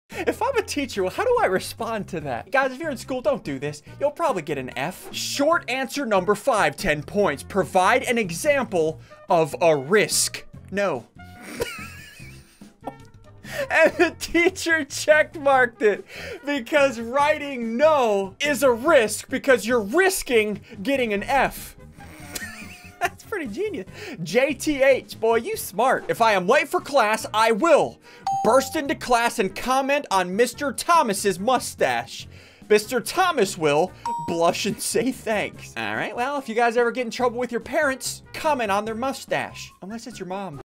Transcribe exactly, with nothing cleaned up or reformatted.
If I'm a teacher, how do I respond to that? Guys, if you're in school, don't do this. You'll probably get an F. Short answer number five, ten points. Provide an example of a risk. No. And the teacher checkmarked it because writing no is a risk because you're risking getting an F. That's pretty genius. J T H, boy, you smart. If I am late for class, I will burst into class and comment on Mister Thomas's mustache. Mister Thomas will blush and say thanks. All right, well, if you guys ever get in trouble with your parents, comment on their mustache. Unless it's your mom.